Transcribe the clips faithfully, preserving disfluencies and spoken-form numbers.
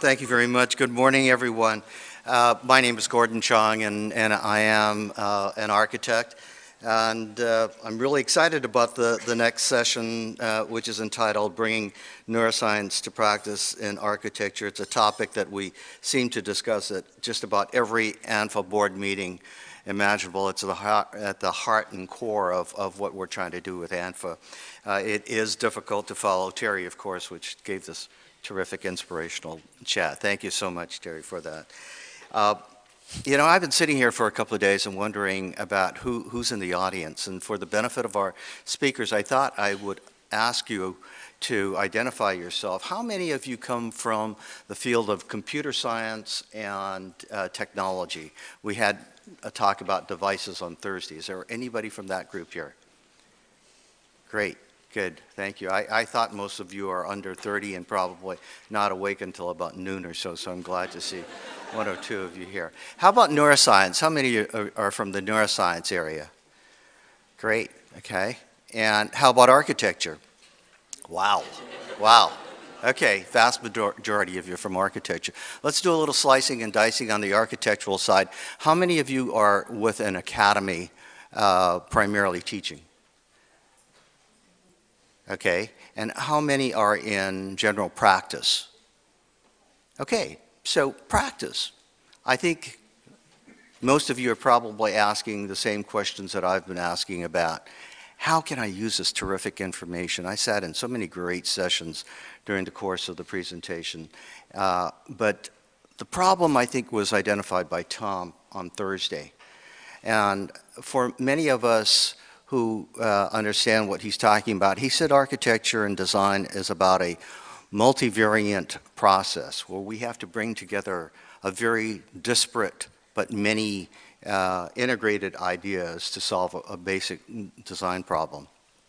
Thank you very much. Good morning, everyone. Uh, my name is Gordon Chong, and, and I am uh, an architect. And uh, I'm really excited about the, the next session, uh, which is entitled Bringing Neuroscience to Practice in Architecture. It's a topic that we seem to discuss at just about every A N F A board meeting imaginable. It's the heart, at the heart and core of, of what we're trying to do with A N F A. Uh, it is difficult to follow Terry, of course, which gave this terrific inspirational chat. Thank you so much, Terry, for that. Uh, you know, I've been sitting here for a couple of days and wondering about who, who's in the audience. And for the benefit of our speakers, I thought I would ask you to identify yourself. How many of you come from the field of computer science and uh, technology? We had a talk about devices on Thursday. Is there anybody from that group here? Great. Good, thank you. I, I thought most of you are under thirty and probably not awake until about noon or so, so I'm glad to see one or two of you here. How about neuroscience? How many of you are from the neuroscience area? Great, okay. And how about architecture? Wow, wow. Okay, vast majority of you are from architecture. Let's do a little slicing and dicing on the architectural side. How many of you are with an academy uh, primarily teaching? Okay, and how many are in general practice? Okay, so practice. I think most of you are probably asking the same questions that I've been asking about. How can I use this terrific information? I sat in so many great sessions during the course of the presentation, uh, but the problem I think was identified by Tom on Thursday. And for many of us who uh, understand what he's talking about, he said architecture and design is about a multivariant process where we have to bring together a very disparate but many uh, integrated ideas to solve a, a basic design problem.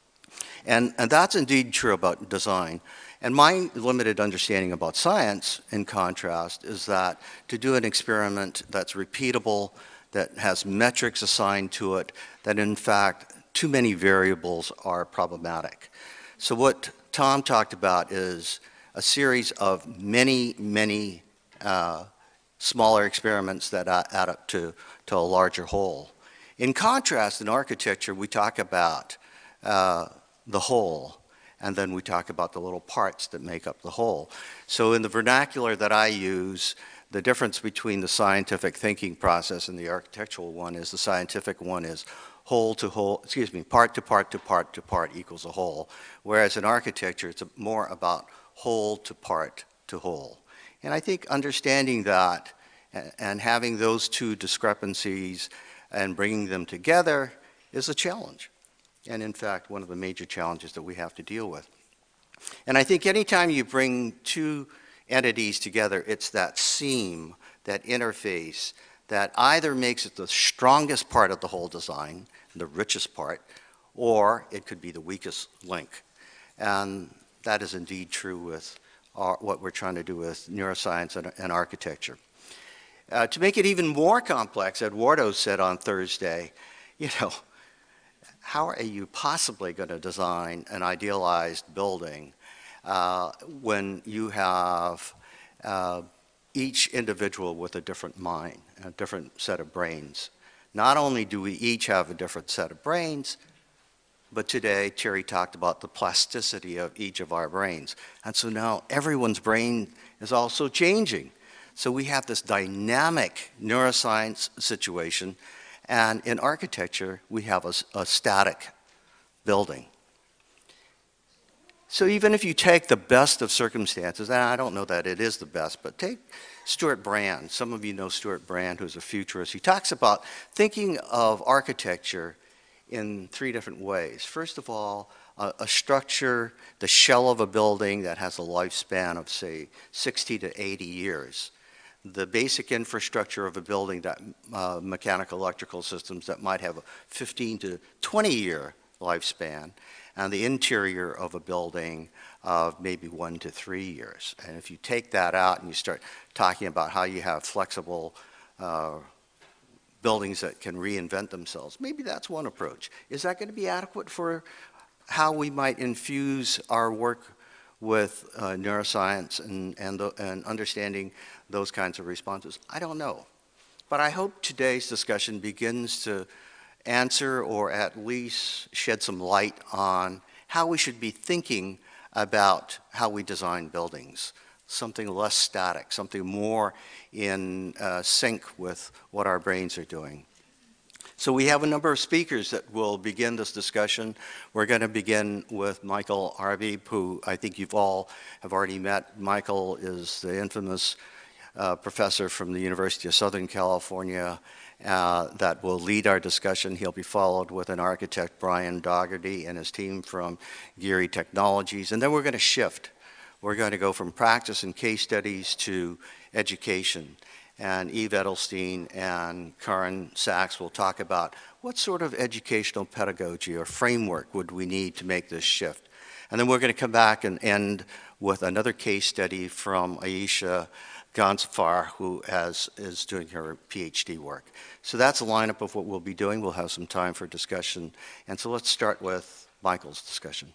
And, and that's indeed true about design. And my limited understanding about science, in contrast, is that to do an experiment that's repeatable, that has metrics assigned to it, that in fact too many variables are problematic. So what Tom talked about is a series of many, many uh, smaller experiments that add up to, to a larger whole. In contrast, in architecture, we talk about uh, the whole, and then we talk about the little parts that make up the whole. So in the vernacular that I use, the difference between the scientific thinking process and the architectural one is the scientific one is whole to whole, excuse me, part to part to part to part equals a whole. Whereas in architecture, it's more about whole to part to whole. And I think understanding that and having those two discrepancies and bringing them together is a challenge. And in fact, one of the major challenges that we have to deal with. And I think anytime you bring two entities together, it's that seam, that interface, that either makes it the strongest part of the whole design, the richest part, or it could be the weakest link. And that is indeed true with our, what we're trying to do with neuroscience and, and architecture. Uh, to make it even more complex, Eduardo said on Thursday, you know, how are you possibly going to design an idealized building uh, when you have uh, each individual with a different mind, a different set of brains? Not only do we each have a different set of brains, but today Terry talked about the plasticity of each of our brains. And so now everyone's brain is also changing. So we have this dynamic neuroscience situation, and in architecture we have a, a static building. So even if you take the best of circumstances, and I don't know that it is the best, but take Stuart Brand. Some of you know Stuart Brand, who's a futurist. He talks about thinking of architecture in three different ways. First of all, a, a structure, the shell of a building that has a lifespan of, say, sixty to eighty years. The basic infrastructure of a building, that uh, mechanical electrical systems that might have a fifteen to twenty year lifespan, and the interior of a building of maybe one to three years. And if you take that out and you start talking about how you have flexible uh, buildings that can reinvent themselves, maybe that's one approach. Is that going to be adequate for how we might infuse our work with uh, neuroscience and, and, the, and understanding those kinds of responses? I don't know. But I hope today's discussion begins to answer or at least shed some light on how we should be thinking about how we design buildings. Something less static, something more in uh, sync with what our brains are doing. So we have a number of speakers that will begin this discussion. We're going to begin with Michael Arbib, who I think you've all have already met. Michael is the infamous uh, professor from the University of Southern California uh, that will lead our discussion. He'll be followed with an architect, Brian Dougherty, and his team from Geary Technologies. And then we're going to shift. We're going to go from practice and case studies to education. And Eve Edelstein and Karen Sachs will talk about what sort of educational pedagogy or framework would we need to make this shift. And then we're going to come back and end with another case study from Aisha Ganzafar, who has, is doing her PhD work. So that's a lineup of what we'll be doing. We'll have some time for discussion. And so let's start with Michael's discussion.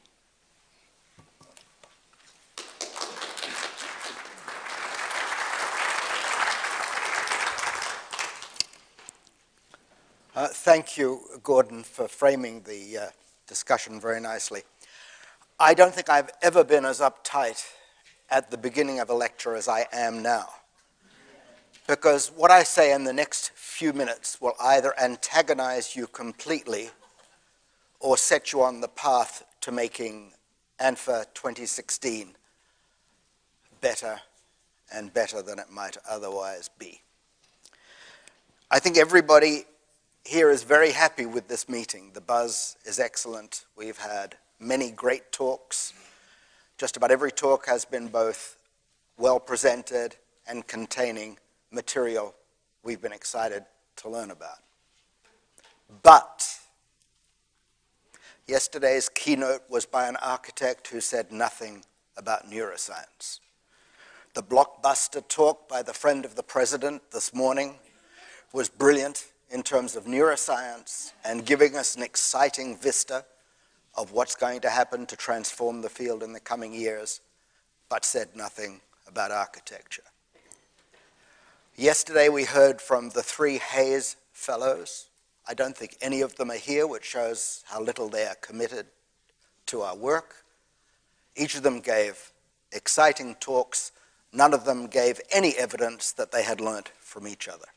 Uh, thank you, Gordon, for framing the uh, discussion very nicely. I don't think I've ever been as uptight at the beginning of a lecture as I am now, because what I say in the next few minutes will either antagonize you completely or set you on the path to making A N F A twenty sixteen better and better than it might otherwise be. I think everybody here is very happy with this meeting. The buzz is excellent. We've had many great talks. Just about every talk has been both well presented and containing material we've been excited to learn about. But yesterday's keynote was by an architect who said nothing about neuroscience. The blockbuster talk by the friend of the president this morning was brilliant in terms of neuroscience and giving us an exciting vista of what's going to happen to transform the field in the coming years, but said nothing about architecture. Yesterday we heard from the three Hayes Fellows. I don't think any of them are here, which shows how little they are committed to our work. Each of them gave exciting talks. None of them gave any evidence that they had learnt from each other.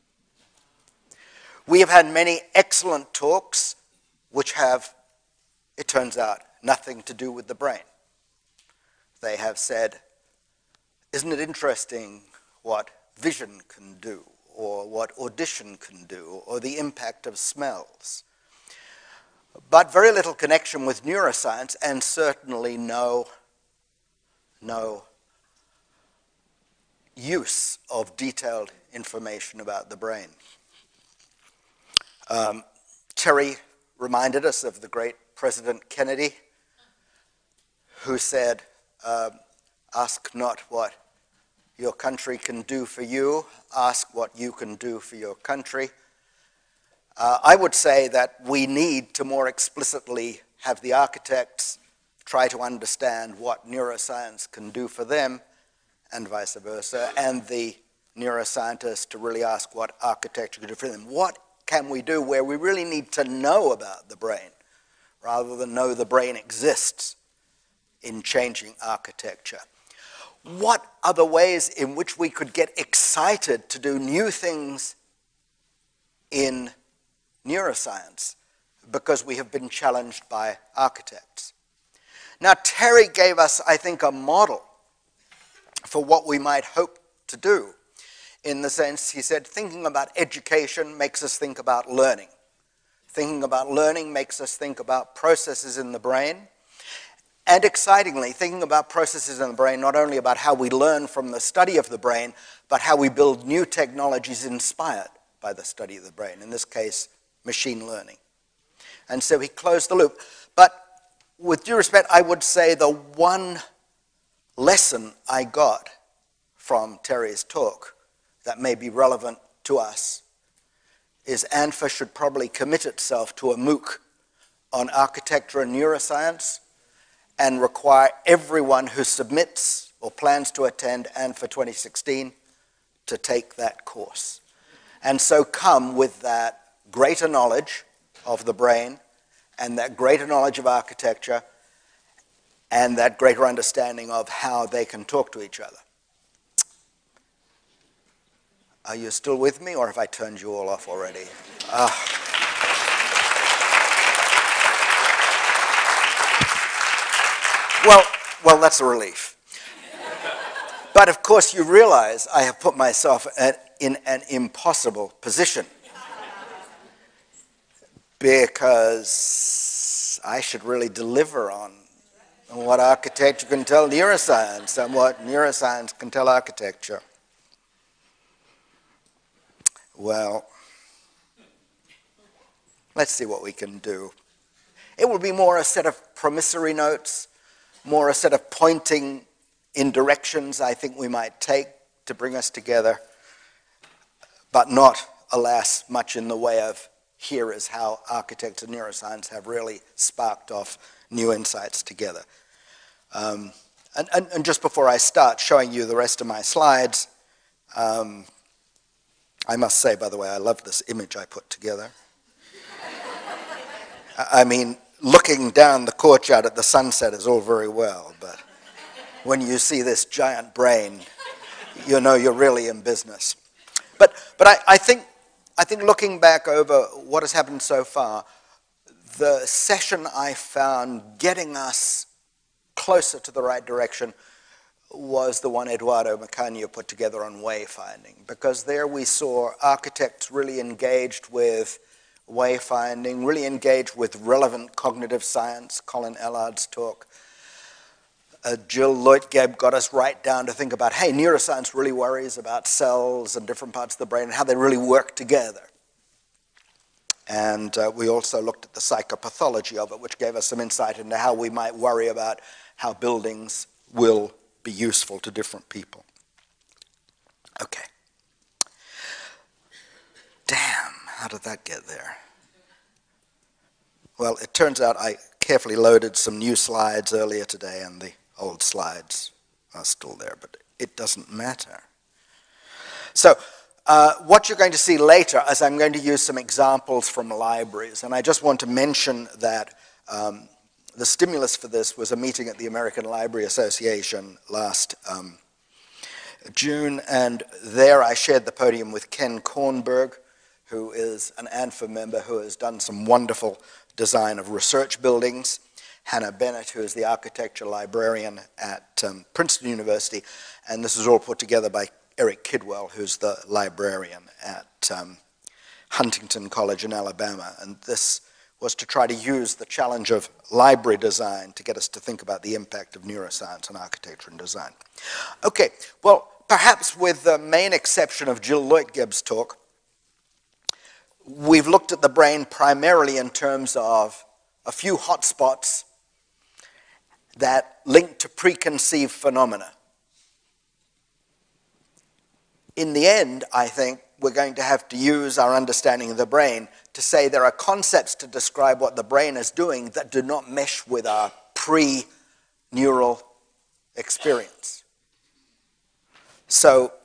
We have had many excellent talks which have, it turns out, nothing to do with the brain. They have said, isn't it interesting what vision can do, or what audition can do, or the impact of smells? But very little connection with neuroscience, and certainly no, no use of detailed information about the brain. Um, Terry reminded us of the great President Kennedy, who said, uh, ask not what your country can do for you, ask what you can do for your country. Uh, I would say that we need to more explicitly have the architects try to understand what neuroscience can do for them, and vice versa, and the neuroscientists to really ask what architecture can do for them. What can we do where we really need to know about the brain rather than know the brain exists in changing architecture? What are the ways in which we could get excited to do new things in neuroscience because we have been challenged by architects? Now, Terry gave us, I think, a model for what we might hope to do, in the sense, he said, thinking about education makes us think about learning. Thinking about learning makes us think about processes in the brain. And excitingly, thinking about processes in the brain, not only about how we learn from the study of the brain, but how we build new technologies inspired by the study of the brain, in this case, machine learning. And so he closed the loop. But with due respect, I would say the one lesson I got from Terry's talk that may be relevant to us is A N F A should probably commit itself to a MOOC on architecture and neuroscience, and require everyone who submits or plans to attend and for twenty sixteen to take that course. And so come with that greater knowledge of the brain and that greater knowledge of architecture and that greater understanding of how they can talk to each other. Are you still with me, or have I turned you all off already? Uh, well, well, that's a relief. But of course, you realize I have put myself at, in an impossible position, because I should really deliver on, on what architecture can tell neuroscience and what neuroscience can tell architecture. Well, let's see what we can do. It will be more a set of promissory notes, more a set of pointing in directions I think we might take to bring us together, but not, alas, much in the way of here is how architecture and neuroscience have really sparked off new insights together. Um, and, and, and just before I start showing you the rest of my slides, um, I must say, by the way, I love this image I put together. I mean, looking down the courtyard at the sunset is all very well, but when you see this giant brain, you know you're really in business. But, but I, I, think, I think looking back over what has happened so far, the session I found getting us closer to the right direction was the one Eduardo Macanio put together on wayfinding, because there we saw architects really engaged with wayfinding, really engaged with relevant cognitive science, Colin Ellard's talk. Uh, Jill Leutgeb got us right down to think about, hey, neuroscience really worries about cells and different parts of the brain and how they really work together. And uh, we also looked at the psychopathology of it, which gave us some insight into how we might worry about how buildings will be useful to different people. Okay. Damn, how did that get there? Well, it turns out I carefully loaded some new slides earlier today, and the old slides are still there, but it doesn't matter. So, uh, what you're going to see later is I'm going to use some examples from libraries, and I just want to mention that um, the stimulus for this was a meeting at the American Library Association last um, June, and there I shared the podium with Ken Kornberg, who is an A N F A member who has done some wonderful design of research buildings, Hannah Bennett, who is the architecture librarian at um, Princeton University, and this is all put together by Eric Kidwell, who's the librarian at um, Huntington College in Alabama, and this was to try to use the challenge of library design to get us to think about the impact of neuroscience on architecture and design. Okay, well, perhaps with the main exception of Jill Leutgeb's talk, we've looked at the brain primarily in terms of a few hotspots that link to preconceived phenomena. In the end, I think we're going to have to use our understanding of the brain to say there are concepts to describe what the brain is doing that do not mesh with our pre-neural experience. So,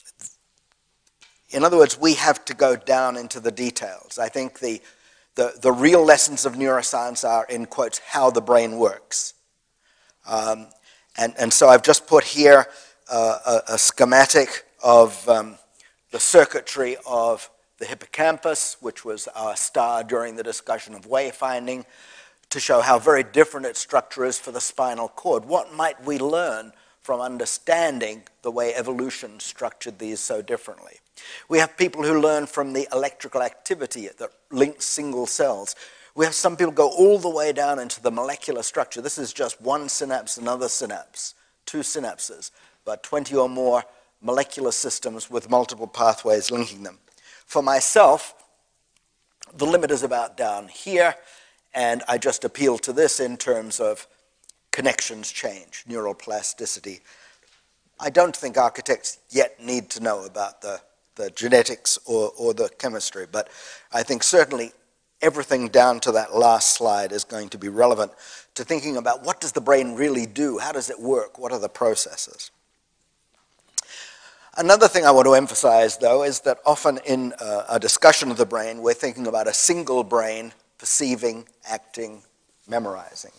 in other words, we have to go down into the details. I think the, the, the real lessons of neuroscience are, in quotes, how the brain works. Um, and, and so I've just put here uh, a, a schematic of um, the circuitry of the hippocampus, which was our star during the discussion of wayfinding, to show how very different its structure is for the spinal cord. What might we learn from understanding the way evolution structured these so differently? We have people who learn from the electrical activity that links single cells. We have some people go all the way down into the molecular structure. This is just one synapse, another synapse, two synapses, but twenty or more molecular systems with multiple pathways linking them. For myself, the limit is about down here, and I just appeal to this in terms of connections change, neural plasticity. I don't think architects yet need to know about the, the genetics or, or the chemistry, but I think certainly everything down to that last slide is going to be relevant to thinking about what does the brain really do? How does it work? What are the processes? Another thing I want to emphasize, though, is that often in uh, a discussion of the brain, we're thinking about a single brain perceiving, acting, memorizing.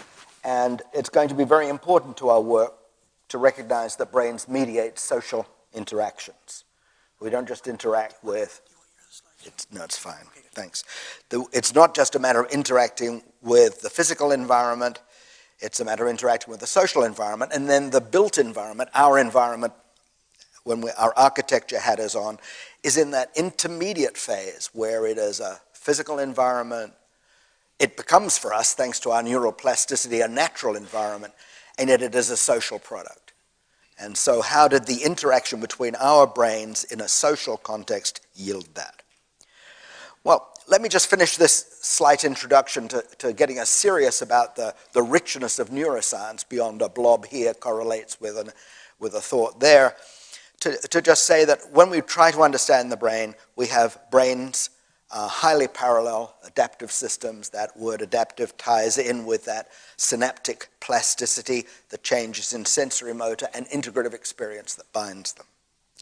And it's going to be very important to our work to recognize that brains mediate social interactions. We don't just interact with, it's, no, it's fine, thanks. The, it's not just a matter of interacting with the physical environment, it's a matter of interacting with the social environment, and then the built environment, our environment, when we, our architecture hat is on, is in that intermediate phase where it is a physical environment. It becomes for us, thanks to our neuroplasticity, a natural environment, and yet it is a social product. And so how did the interaction between our brains in a social context yield that? Well, let me just finish this slight introduction to, to getting us serious about the, the richness of neuroscience beyond a blob here correlates with, an, with a thought there. To, to just say that when we try to understand the brain, we have brains, uh, highly parallel adaptive systems. That word adaptive ties in with that synaptic plasticity, the changes in sensory motor and integrative experience that binds them.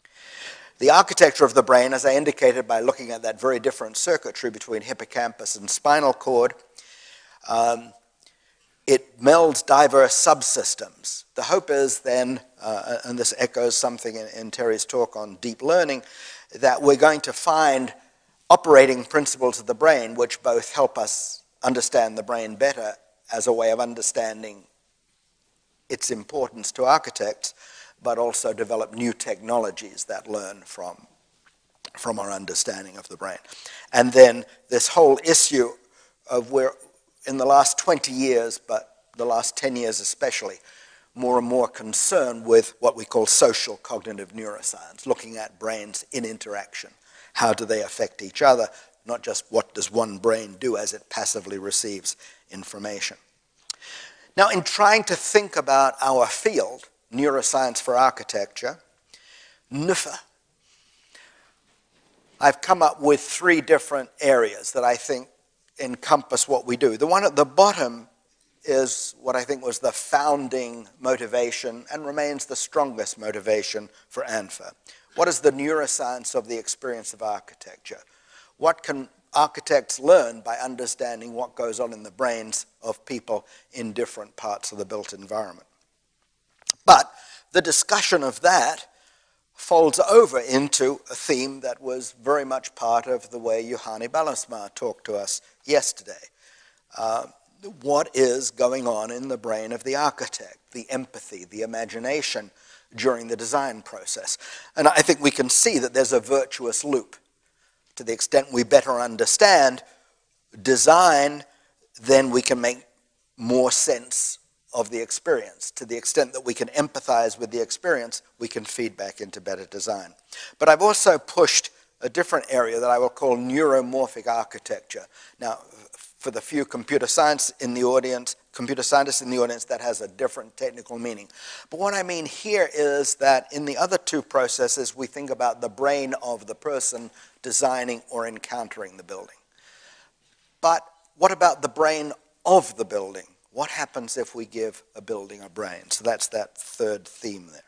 The architecture of the brain, as I indicated by looking at that very different circuitry between hippocampus and spinal cord, um, it melds diverse subsystems. The hope is then, uh, and this echoes something in, in Terry's talk on deep learning, that we're going to find operating principles of the brain which both help us understand the brain better as a way of understanding its importance to architects, but also develop new technologies that learn from, from our understanding of the brain. And then this whole issue of where in the last twenty years, but the last ten years especially, more and more concern with what we call social cognitive neuroscience, looking at brains in interaction. How do they affect each other? Not just what does one brain do as it passively receives information. Now, in trying to think about our field, neuroscience for architecture, N F A, I've come up with three different areas that I think encompass what we do. The one at the bottom is what I think was the founding motivation and remains the strongest motivation for A N F A. What is the neuroscience of the experience of architecture? What can architects learn by understanding what goes on in the brains of people in different parts of the built environment? But the discussion of that folds over into a theme that was very much part of the way Juhani Ballasmaa talked to us yesterday. Uh, what is going on in the brain of the architect, the empathy, the imagination during the design process? And I think we can see that there's a virtuous loop. To the extent we better understand design, then we can make more sense of the experience. To the extent that we can empathize with the experience, we can feed back into better design. But I've also pushed a different area that I will call neuromorphic architecture. Now, for the few computer science in the audience, computer scientists in the audience, that has a different technical meaning. But what I mean here is that in the other two processes, we think about the brain of the person designing or encountering the building. But what about the brain of the building? What happens if we give a building a brain? So that's that third theme there.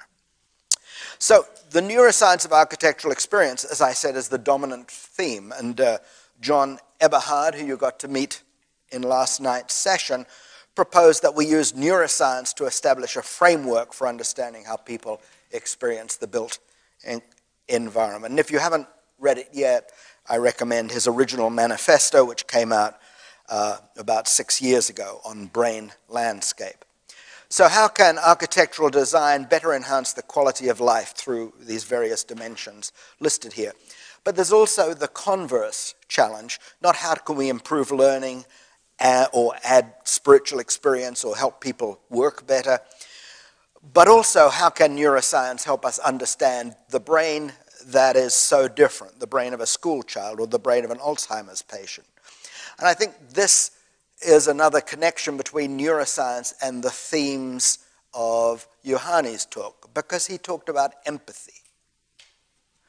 So the neuroscience of architectural experience, as I said, is the dominant theme. And uh, John Eberhard, who you got to meet in last night's session, proposed that we use neuroscience to establish a framework for understanding how people experience the built environment. And if you haven't read it yet, I recommend his original manifesto, which came out uh, about six years ago on brain landscape. So how can architectural design better enhance the quality of life through these various dimensions listed here? But there's also the converse challenge, not how can we improve learning uh, or add spiritual experience or help people work better, but also how can neuroscience help us understand the brain that is so different, the brain of a school child or the brain of an Alzheimer's patient. And I think this is another connection between neuroscience and the themes of Juhani's talk, because he talked about empathy.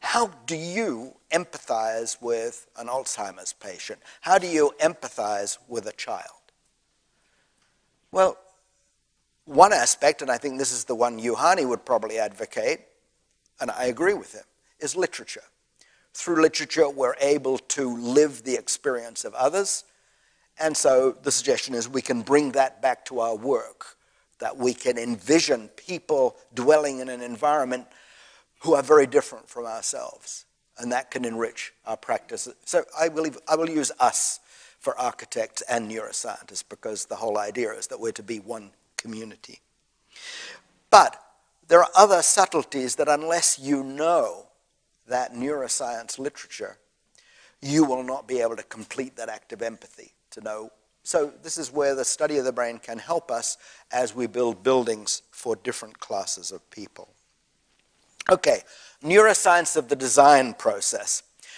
How do you empathize with an Alzheimer's patient? How do you empathize with a child? Well, one aspect, and I think this is the one Juhani would probably advocate, and I agree with him, is literature. Through literature, we're able to live the experience of others, and so the suggestion is we can bring that back to our work, that we can envision people dwelling in an environment who are very different from ourselves, and that can enrich our practice. So I will, I will use us for architects and neuroscientists, because the whole idea is that we're to be one community. But there are other subtleties that unless you know that neuroscience literature, you will not be able to complete that act of empathy to know. So this is where the study of the brain can help us as we build buildings for different classes of people. Okay, neuroscience of the design process.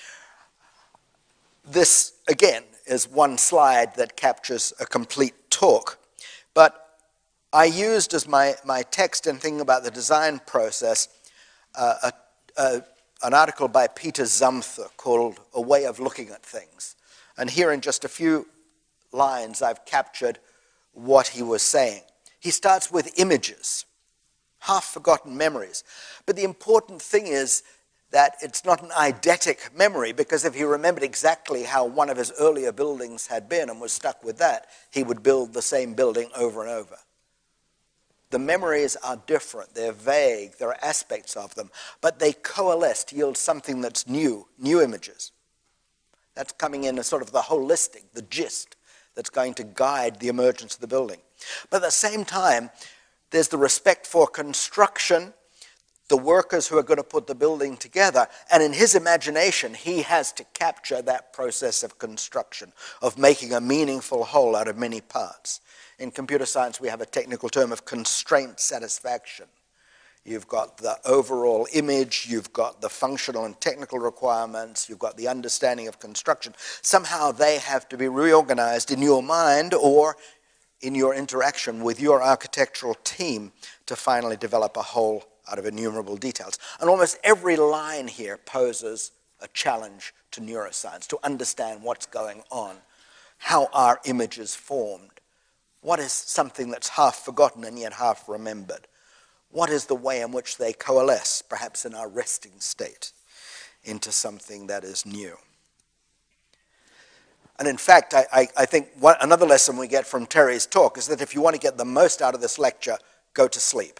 This, again, is one slide that captures a complete talk. But I used as my, my text in thinking about the design process uh, a, a, an article by Peter Zumthor called A Way of Looking at Things. And here in just a few lines I've captured what he was saying. He starts with images, half-forgotten memories. But the important thing is that it's not an eidetic memory, because if he remembered exactly how one of his earlier buildings had been and was stuck with that, he would build the same building over and over. The memories are different, they're vague, there are aspects of them, but they coalesce to yield something that's new, new images. That's coming in as sort of the holistic, the gist, that's going to guide the emergence of the building. But at the same time, there's the respect for construction, the workers who are going to put the building together, and in his imagination, he has to capture that process of construction, of making a meaningful whole out of many parts. In computer science, we have a technical term of constraint satisfaction. You've got the overall image, you've got the functional and technical requirements, you've got the understanding of construction. Somehow they have to be reorganized in your mind or in your interaction with your architectural team to finally develop a whole out of innumerable details. And almost every line here poses a challenge to neuroscience, to understand what's going on. How are images formed? What is something that's half forgotten and yet half remembered? What is the way in which they coalesce, perhaps in our resting state, into something that is new? And in fact, I, I, I think one, another lesson we get from Terry's talk is that if you want to get the most out of this lecture, go to sleep.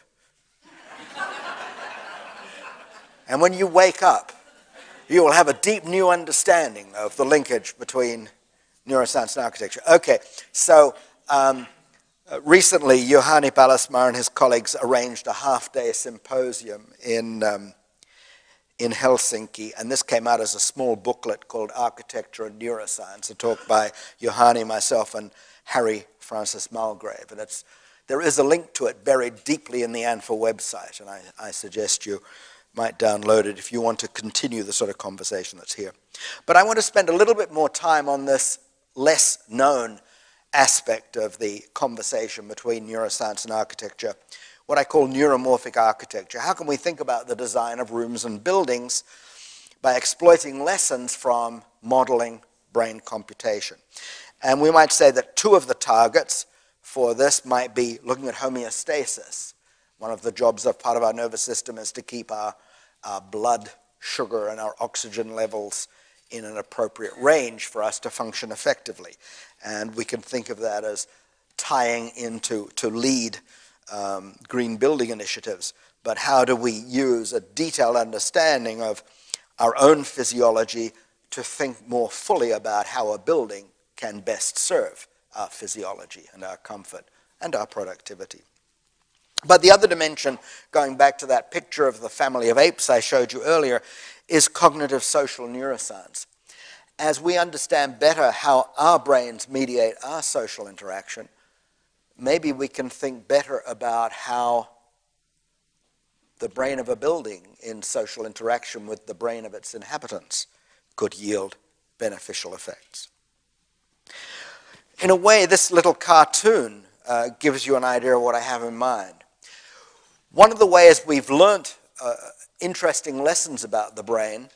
And when you wake up, you will have a deep new understanding of the linkage between neuroscience and architecture. Okay, so um, uh, recently, Juhani Pallasmaa and his colleagues arranged a half-day symposium in, um, in Helsinki, and this came out as a small booklet called Architecture and Neuroscience, a talk by Juhani, myself, and Harry Francis Mulgrave. And it's, there is a link to it buried deeply in the A N F A website, and I, I suggest you might download it if you want to continue the sort of conversation that's here. But I want to spend a little bit more time on this less known aspect of the conversation between neuroscience and architecture, what I call neuromorphic architecture. How can we think about the design of rooms and buildings by exploiting lessons from modeling brain computation? And we might say that two of the targets for this might be looking at homeostasis. One of the jobs of part of our nervous system is to keep our, our blood sugar and our oxygen levels in an appropriate range for us to function effectively. And we can think of that as tying into to lead um, green building initiatives. But how do we use a detailed understanding of our own physiology to think more fully about how a building can best serve our physiology and our comfort and our productivity? But the other dimension, going back to that picture of the family of apes I showed you earlier, is cognitive social neuroscience. As we understand better how our brains mediate our social interaction, maybe we can think better about how the brain of a building in social interaction with the brain of its inhabitants could yield beneficial effects. In a way, this little cartoon uh, gives you an idea of what I have in mind. One of the ways we've learnt uh, interesting lessons about the brain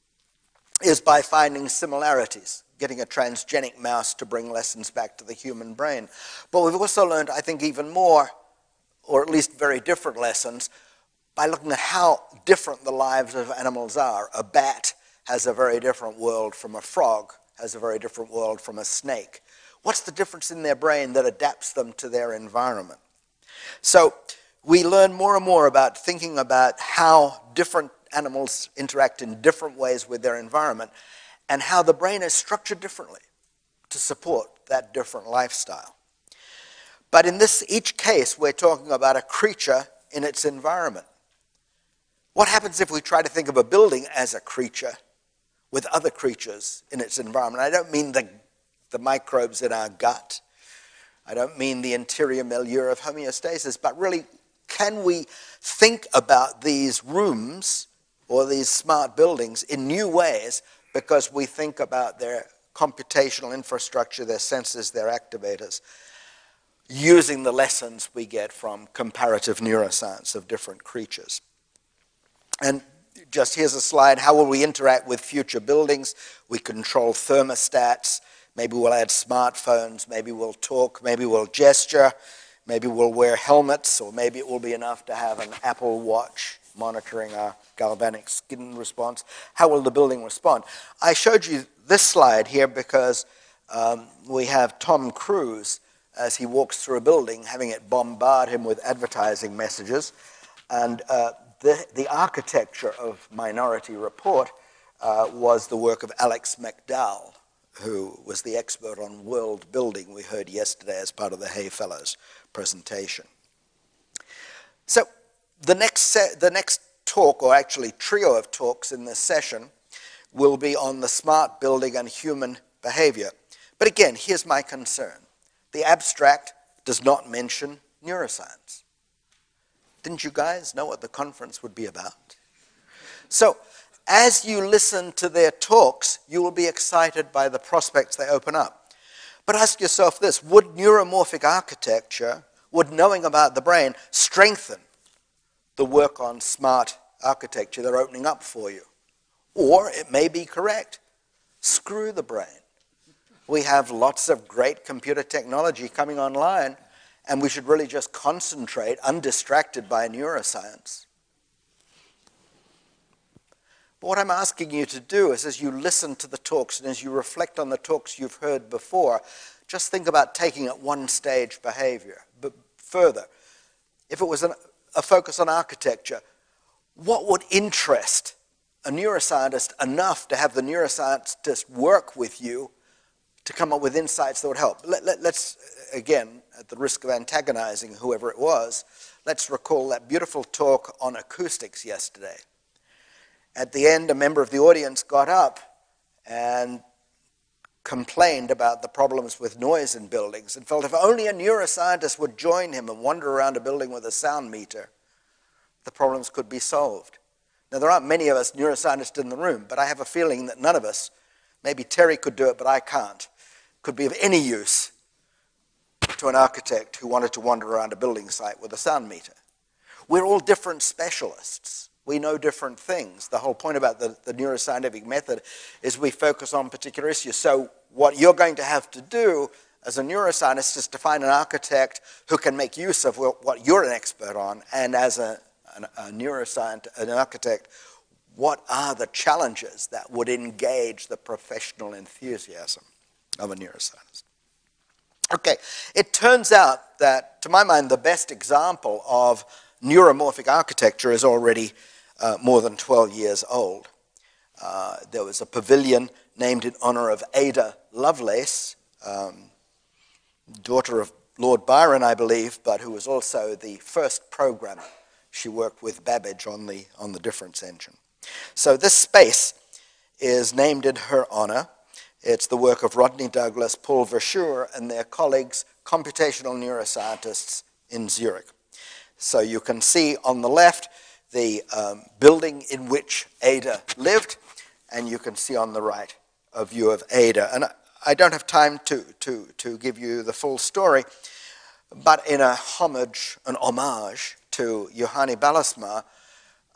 is by finding similarities, getting a transgenic mouse to bring lessons back to the human brain. But we've also learned, I think, even more, or at least very different lessons, by looking at how different the lives of animals are. A bat has a very different world from a frog, has a very different world from a snake. What's the difference in their brain that adapts them to their environment? So we learn more and more about thinking about how different animals interact in different ways with their environment and how the brain is structured differently to support that different lifestyle. But in this each case, we're talking about a creature in its environment. What happens if we try to think of a building as a creature with other creatures in its environment? I don't mean the, the microbes in our gut. I don't mean the interior milieu of homeostasis, but really, can we think about these rooms or these smart buildings in new ways because we think about their computational infrastructure, their sensors, their activators, using the lessons we get from comparative neuroscience of different creatures? And just here's a slide. How will we interact with future buildings? We control thermostats. Maybe we'll add smartphones. Maybe we'll talk. Maybe we'll gesture. Maybe we'll wear helmets. Or maybe it will be enough to have an Apple Watch monitoring our galvanic skin response. How will the building respond? I showed you this slide here because um, we have Tom Cruise as he walks through a building, having it bombard him with advertising messages. And uh, The, the architecture of Minority Report uh, was the work of Alex McDowell, who was the expert on world building we heard yesterday as part of the Hay Fellows presentation. So the next, se- the next talk, or actually trio of talks in this session, will be on the smart building and human behavior. But again, here's my concern. The abstract does not mention neuroscience. Didn't you guys know what the conference would be about? So, as you listen to their talks, you will be excited by the prospects they open up. But ask yourself this: would neuromorphic architecture, would knowing about the brain strengthen the work on smart architecture they're opening up for you? Or it may be correct. Screw the brain. We have lots of great computer technology coming online, and we should really just concentrate, undistracted by neuroscience. But what I'm asking you to do is, as you listen to the talks and as you reflect on the talks you've heard before, just think about taking it one stage behavior. But further, if it was an, a focus on architecture, what would interest a neuroscientist enough to have the neuroscientist work with you to come up with insights that would help? Let, let, let's, again, at the risk of antagonizing whoever it was, let's recall that beautiful talk on acoustics yesterday. At the end, a member of the audience got up and complained about the problems with noise in buildings and felt if only a neuroscientist would join him and wander around a building with a sound meter, the problems could be solved. Now, there aren't many of us neuroscientists in the room, but I have a feeling that none of us, maybe Terry could do it, but I can't, could be of any use to an architect who wanted to wander around a building site with a sound meter. We're all different specialists. We know different things. The whole point about the, the neuroscientific method is we focus on particular issues. So what you're going to have to do as a neuroscientist is to find an architect who can make use of what you're an expert on, and as a, an, a neuroscientist, an architect, what are the challenges that would engage the professional enthusiasm of a neuroscientist? Okay, it turns out that, to my mind, the best example of neuromorphic architecture is already uh, more than twelve years old. Uh, there was a pavilion named in honor of Ada Lovelace, um, daughter of Lord Byron, I believe, but who was also the first programmer. She worked with Babbage on the, on the difference engine. So this space is named in her honor. It's the work of Rodney Douglas, Paul Verschuur, and their colleagues, computational neuroscientists in Zurich. So you can see on the left the um, building in which Ada lived, and you can see on the right a view of Ada. And I, I don't have time to, to, to give you the full story, but in a homage, an homage to Johanni Ballasma,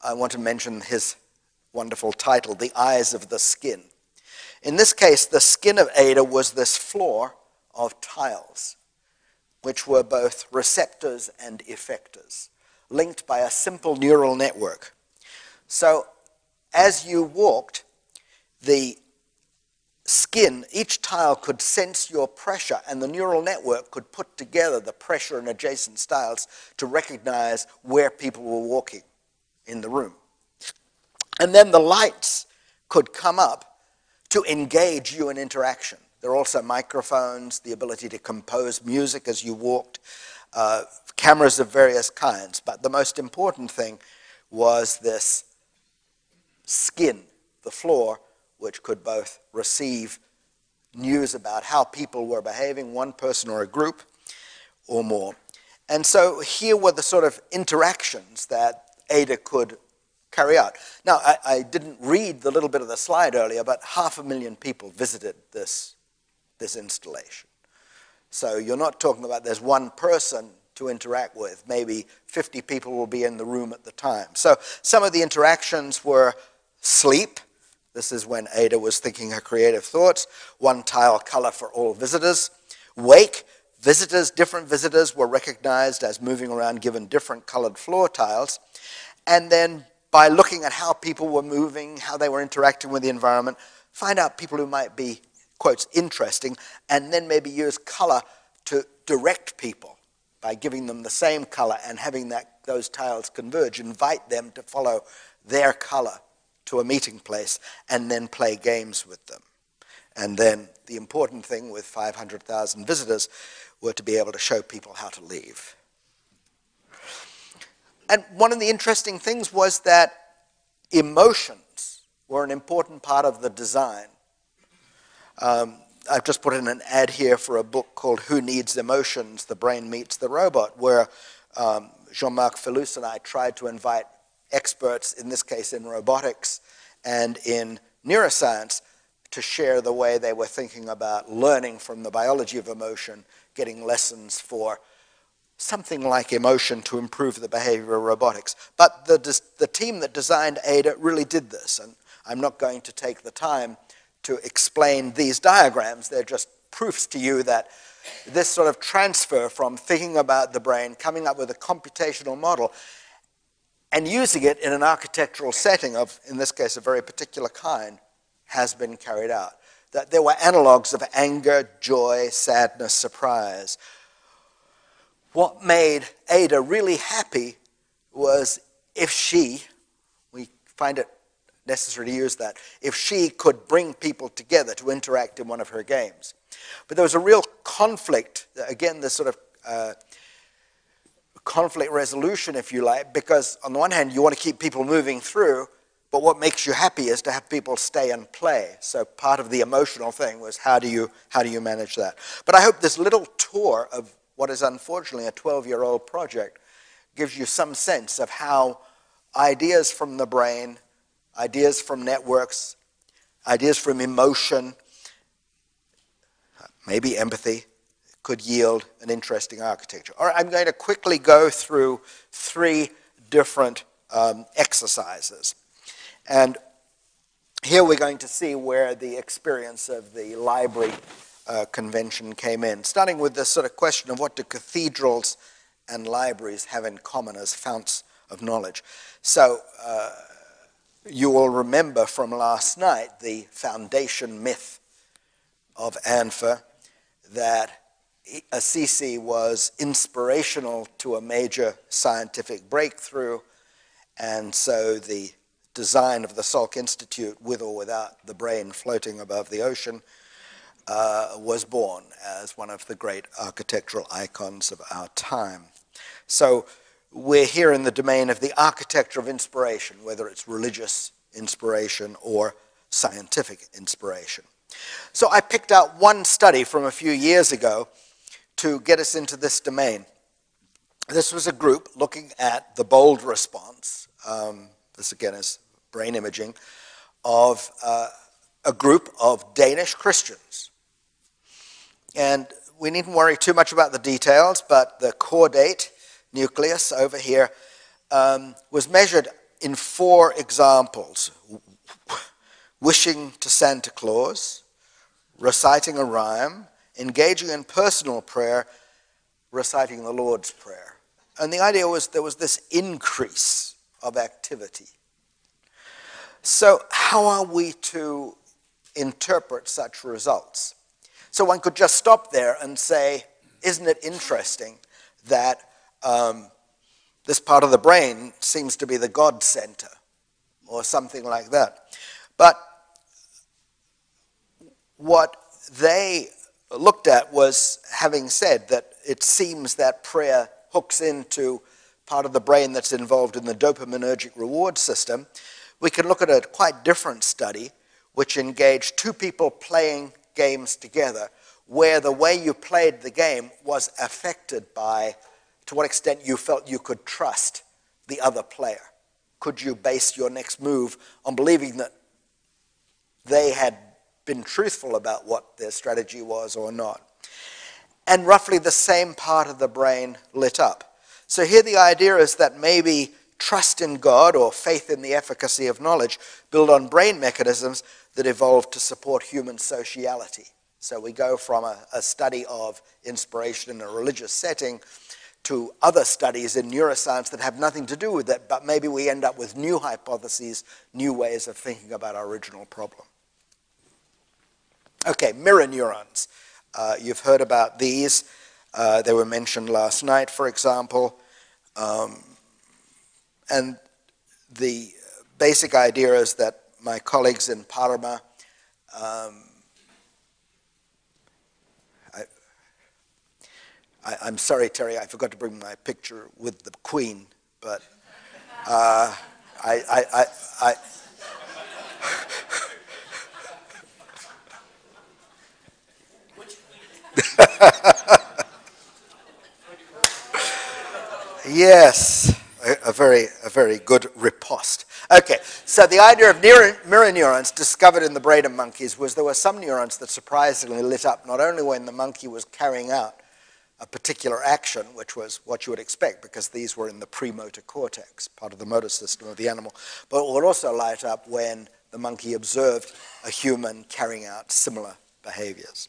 I want to mention his wonderful title, The Eyes of the Skin. In this case, the skin of Ada was this floor of tiles, which were both receptors and effectors, linked by a simple neural network. So as you walked, the skin, each tile could sense your pressure, and the neural network could put together the pressure and adjacent tiles to recognize where people were walking in the room. And then the lights could come up to engage you in interaction. There are also microphones, the ability to compose music as you walked, uh, cameras of various kinds. But the most important thing was this skin, the floor, which could both receive news about how people were behaving, one person or a group or more. And so here were the sort of interactions that Ada could carry out. Now, I, I didn't read the little bit of the slide earlier, but half a million people visited this, this installation. So you're not talking about there's one person to interact with. Maybe fifty people will be in the room at the time. So some of the interactions were sleep. This is when Ada was thinking her creative thoughts. One tile color for all visitors. Wake. Visitors, different visitors were recognized as moving around given different colored floor tiles. And then by looking at how people were moving, how they were interacting with the environment, find out people who might be, quotes, interesting, and then maybe use color to direct people by giving them the same color and having that, those tiles converge, invite them to follow their color to a meeting place, and then play games with them. And then the important thing with five hundred thousand visitors were to be able to show people how to leave. And one of the interesting things was that emotions were an important part of the design. Um, I've just put in an ad here for a book called Who Needs Emotions? The Brain Meets the Robot, where um, Jean-Marc Fellous and I tried to invite experts, in this case in robotics and in neuroscience, to share the way they were thinking about learning from the biology of emotion, getting lessons for something like emotion to improve the behavior of robotics. But the, the team that designed Ada really did this, and I'm not going to take the time to explain these diagrams. They're just proofs to you that this sort of transfer from thinking about the brain, coming up with a computational model, and using it in an architectural setting of, in this case, a very particular kind, has been carried out. That there were analogs of anger, joy, sadness, surprise. What made Ada really happy was if she, we find it necessary to use that, if she could bring people together to interact in one of her games. But there was a real conflict, again, this sort of uh, conflict resolution, if you like, because on the one hand, you want to keep people moving through, but what makes you happy is to have people stay and play. So part of the emotional thing was how do you, how do you manage that? But I hope this little tour of what is unfortunately a twelve-year-old project gives you some sense of how ideas from the brain, ideas from networks, ideas from emotion, maybe empathy, could yield an interesting architecture. All right, I'm going to quickly go through three different um, exercises. And here we're going to see where the experience of the library uh, convention came in, starting with this sort of question of what do cathedrals and libraries have in common as founts of knowledge. So uh, you will remember from last night the foundation myth of ANFA that Assisi was inspirational to a major scientific breakthrough, and so the design of the Salk Institute, with or without the brain floating above the ocean, uh, was born as one of the great architectural icons of our time. So we're here in the domain of the architecture of inspiration, whether it's religious inspiration or scientific inspiration. So I picked out one study from a few years ago to get us into this domain. This was a group looking at the bold response, um, this again is brain imaging, of uh, a group of Danish Christians. And we needn't worry too much about the details, but the caudate nucleus over here um, was measured in four examples: wishing to Santa Claus, reciting a rhyme, engaging in personal prayer, reciting the Lord's Prayer. And the idea was there was this increase of activity. So how are we to interpret such results? So one could just stop there and say, isn't it interesting that um, this part of the brain seems to be the God center, or something like that. But what they looked at was, having said that it seems that prayer hooks into part of the brain that's involved in the dopaminergic reward system, we can look at a quite different study which engaged two people playing games together, where the way you played the game was affected by to what extent you felt you could trust the other player. Could you base your next move on believing that they had been truthful about what their strategy was or not? And roughly the same part of the brain lit up. So here the idea is that maybe trust in God or faith in the efficacy of knowledge build on brain mechanisms that evolved to support human sociality. So we go from a, a study of inspiration in a religious setting to other studies in neuroscience that have nothing to do with it, but maybe we end up with new hypotheses, new ways of thinking about our original problem. Okay, mirror neurons. Uh, you've heard about these. Uh, they were mentioned last night, for example. Um, and the basic idea is that my colleagues in Parma um, I, I, I'm sorry, Terry, I forgot to bring my picture with the Queen, but uh, I, I, I, I Yes, a, a very, a very good riposte. Okay, so the idea of mirror, mirror neurons discovered in the brain of monkeys was there were some neurons that surprisingly lit up not only when the monkey was carrying out a particular action, which was what you would expect because these were in the premotor cortex, part of the motor system of the animal, but it would also light up when the monkey observed a human carrying out similar behaviors.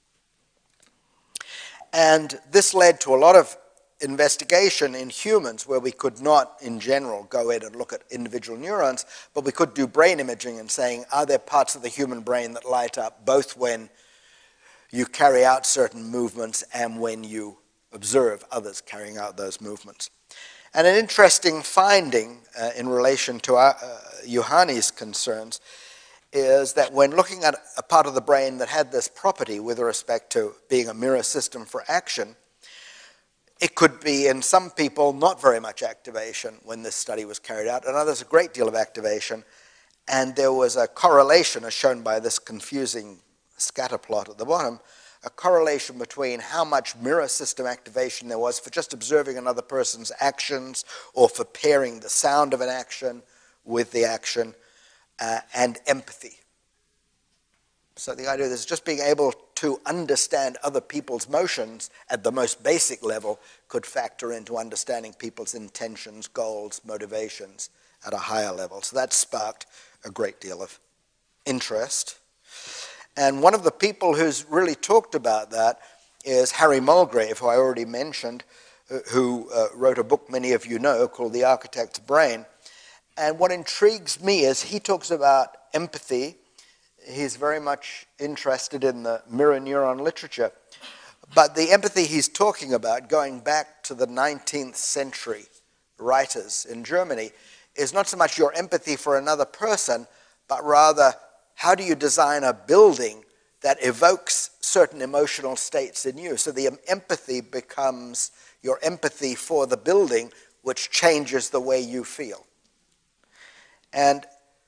And this led to a lot of investigation in humans where we could not, in general, go in and look at individual neurons, but we could do brain imaging and saying, are there parts of the human brain that light up both when you carry out certain movements and when you observe others carrying out those movements? And an interesting finding uh, in relation to our, uh, Juhani's concerns is that when looking at a part of the brain that had this property with respect to being a mirror system for action, it could be in some people not very much activation when this study was carried out, and others a great deal of activation. And there was a correlation, as shown by this confusing scatter plot at the bottom, a correlation between how much mirror system activation there was for just observing another person's actions or for pairing the sound of an action with the action, uh, and empathy. So the idea is just being able to understand other people's motions at the most basic level could factor into understanding people's intentions, goals, motivations at a higher level. So that sparked a great deal of interest. And one of the people who's really talked about that is Harry Mulgrave, who I already mentioned, who uh, wrote a book many of you know called The Architect's Brain. And what intrigues me is he talks about empathy. He's very much interested in the mirror neuron literature. But the empathy he's talking about, going back to the nineteenth century writers in Germany, is not so much your empathy for another person, but rather how do you design a building that evokes certain emotional states in you. So the empathy becomes your empathy for the building, which changes the way you feel. And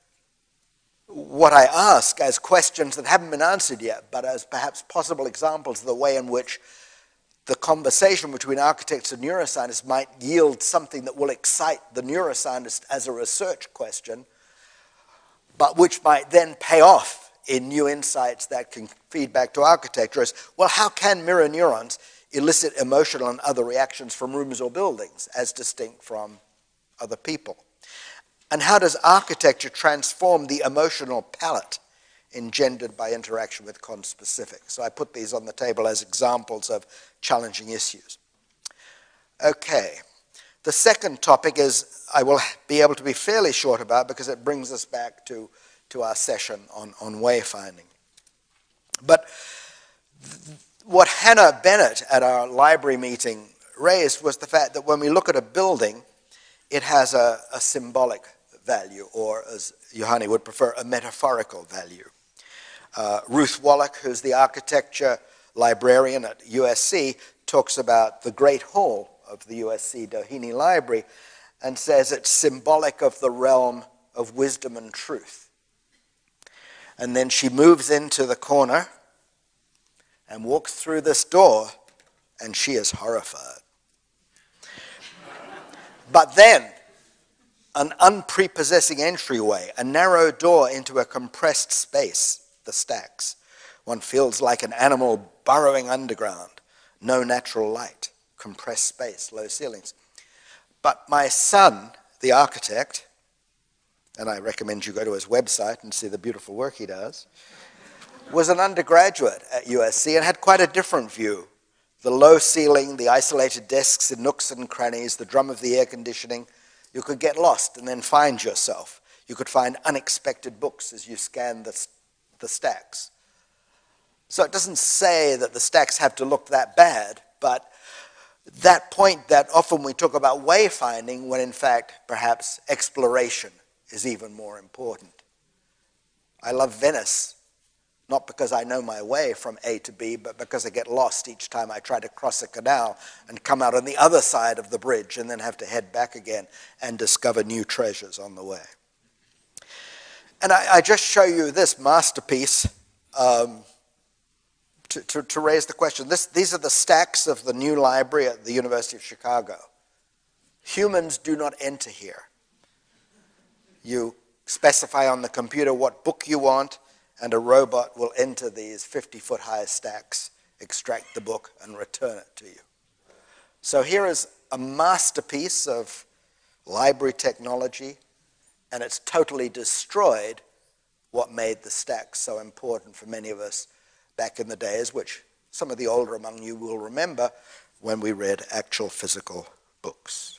what I ask as questions that haven't been answered yet, but as perhaps possible examples of the way in which the conversation between architects and neuroscientists might yield something that will excite the neuroscientist as a research question, but which might then pay off in new insights that can feed back to architecture is, well, how can mirror neurons elicit emotional and other reactions from rooms or buildings as distinct from other people? And how does architecture transform the emotional palette engendered by interaction with conspecific? So I put these on the table as examples of challenging issues. Okay, the second topic is I will be able to be fairly short about because it brings us back to, to our session on, on wayfinding. But th- what Hannah Bennett at our library meeting raised was the fact that when we look at a building, it has a, a symbolic value, or as Johanni would prefer, a metaphorical value. Uh, Ruth Wallach, who's the architecture librarian at U S C, talks about the Great Hall of the U S C Doheny Library and says it's symbolic of the realm of wisdom and truth. And then she moves into the corner and walks through this door, and she is horrified. But then, an unprepossessing entryway, a narrow door into a compressed space, the stacks. One feels like an animal burrowing underground. No natural light, compressed space, low ceilings. But my son, the architect, and I recommend you go to his website and see the beautiful work he does, was an undergraduate at U S C and had quite a different view. The low ceiling, the isolated desks in nooks and crannies, the drum of the air conditioning. You could get lost and then find yourself. You could find unexpected books as you scan the, the stacks. So it doesn't say that the stacks have to look that bad, but that point that often we talk about wayfinding when in fact perhaps exploration is even more important. I love Venice, not because I know my way from A to B, but because I get lost each time I try to cross a canal and come out on the other side of the bridge and then have to head back again and discover new treasures on the way. And I, I just show you this masterpiece um, to, to, to raise the question. This, these are the stacks of the new library at the University of Chicago. Humans do not enter here. You specify on the computer what book you want, and a robot will enter these fifty-foot high stacks, extract the book, and return it to you. So here is a masterpiece of library technology, and it's totally destroyed what made the stacks so important for many of us back in the days, which some of the older among you will remember when we read actual physical books.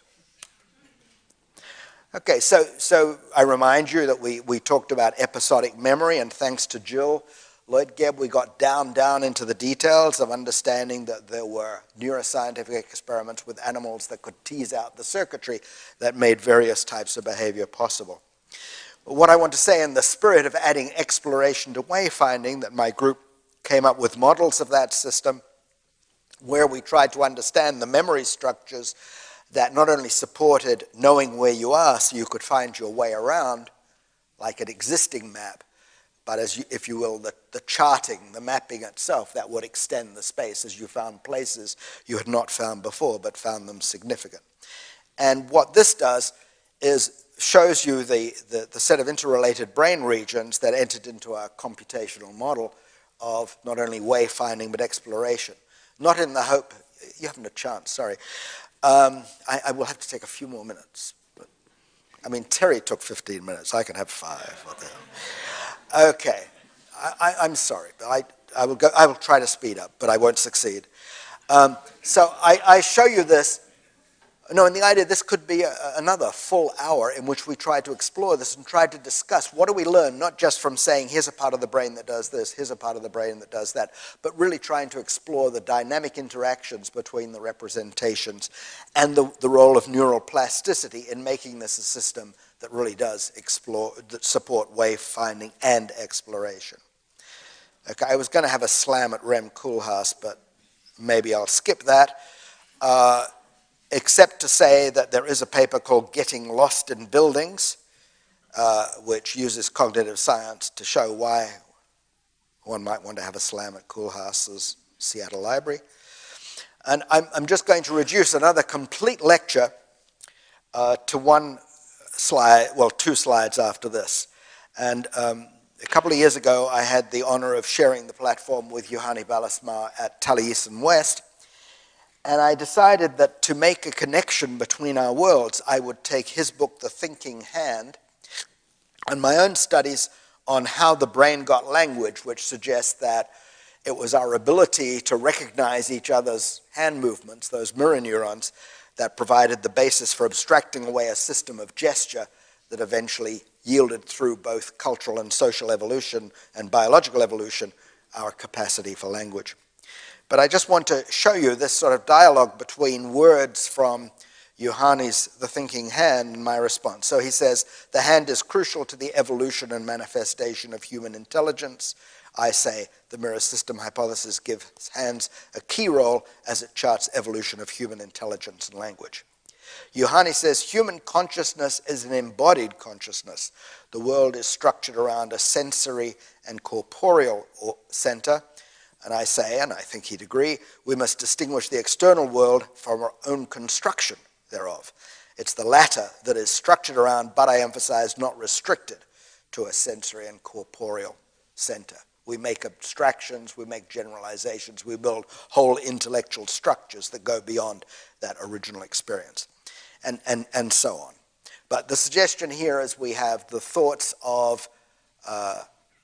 Okay, so, so I remind you that we, we talked about episodic memory, and thanks to Jill Lloyd-Gebb, we got down, down into the details of understanding that there were neuroscientific experiments with animals that could tease out the circuitry that made various types of behavior possible. But what I want to say in the spirit of adding exploration to wayfinding, that my group came up with models of that system where we tried to understand the memory structures that not only supported knowing where you are so you could find your way around, like an existing map, but as you, if you will, the, the charting, the mapping itself, that would extend the space as you found places you had not found before but found them significant. And what this does is shows you the, the, the set of interrelated brain regions that entered into our computational model of not only wayfinding but exploration. Not in the hope, you haven't a chance, sorry. Um, I, I will have to take a few more minutes. But, I mean, Terry took fifteen minutes. I can have five. What the hell? Okay. I, I, I'm sorry. But I, I, will go, I will try to speed up, but I won't succeed. Um, so I, I show you this. No, and the idea this could be a, another full hour in which we try to explore this and try to discuss what do we learn, not just from saying here's a part of the brain that does this, here's a part of the brain that does that, but really trying to explore the dynamic interactions between the representations and the, the role of neural plasticity in making this a system that really does explore, that support wayfinding and exploration. Okay, I was going to have a slam at Rem Koolhaas, but maybe I'll skip that. Uh, except to say that there is a paper called Getting Lost in Buildings, uh, which uses cognitive science to show why one might want to have a slam at Koolhaas's Seattle Library. And I'm, I'm just going to reduce another complete lecture uh, to one slide, well, two slides after this. And um, a couple of years ago, I had the honor of sharing the platform with Johanni Ballasmaa at Taliesin West. And I decided that to make a connection between our worlds, I would take his book, The Thinking Hand, and my own studies on how the brain got language, which suggests that it was our ability to recognize each other's hand movements, those mirror neurons, that provided the basis for abstracting away a system of gesture that eventually yielded through both cultural and social evolution and biological evolution our capacity for language. But I just want to show you this sort of dialogue between words from Juhani's The Thinking Hand and my response. So he says, the hand is crucial to the evolution and manifestation of human intelligence. I say, the mirror system hypothesis gives hands a key role as it charts evolution of human intelligence and language. Juhani says, human consciousness is an embodied consciousness. The world is structured around a sensory and corporeal center. And I say, and I think he'd agree, we must distinguish the external world from our own construction thereof. It's the latter that is structured around, but I emphasize, not restricted to a sensory and corporeal center. We make abstractions, we make generalizations, we build whole intellectual structures that go beyond that original experience, and, and, and so on. But the suggestion here is we have the thoughts of uh,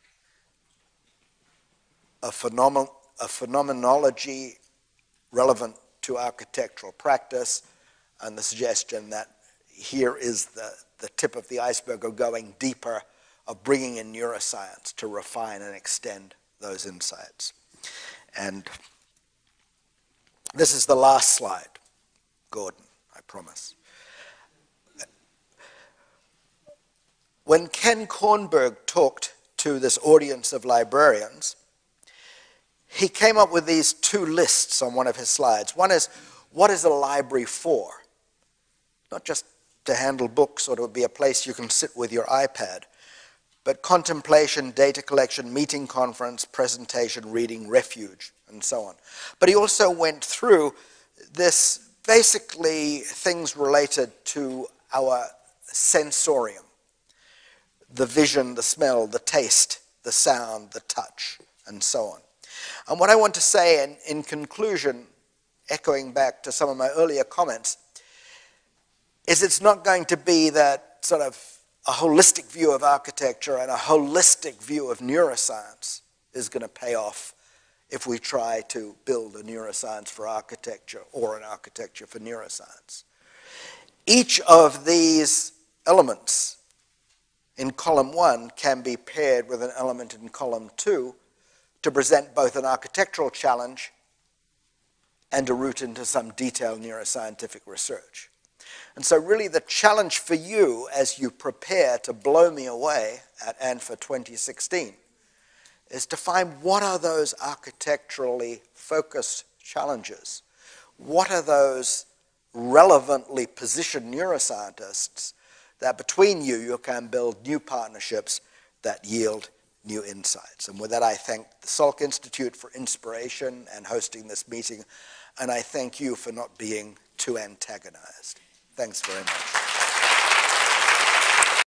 a, phenomen a phenomenology relevant to architectural practice, and the suggestion that here is the, the tip of the iceberg of going deeper, of bringing in neuroscience to refine and extend those insights. And this is the last slide, Gordon, I promise. When Ken Kornberg talked to this audience of librarians, he came up with these two lists on one of his slides. One is, what is a library for? Not just to handle books or to be a place you can sit with your iPad, but contemplation, data collection, meeting, conference, presentation, reading, refuge, and so on. But he also went through this, basically things related to our sensorium, the vision, the smell, the taste, the sound, the touch, and so on. And what I want to say in, in conclusion, echoing back to some of my earlier comments, is it's not going to be that sort of a holistic view of architecture and a holistic view of neuroscience is going to pay off if we try to build a neuroscience for architecture or an architecture for neuroscience. Each of these elements in column one can be paired with an element in column two to present both an architectural challenge and a route into some detailed neuroscientific research. And so really the challenge for you as you prepare to blow me away at A N F A twenty sixteen is to find what are those architecturally focused challenges? What are those relevantly positioned neuroscientists that between you, you can build new partnerships that yield new insights. And with that, I thank the Salk Institute for inspiration and hosting this meeting, and I thank you for not being too antagonized. Thanks very much.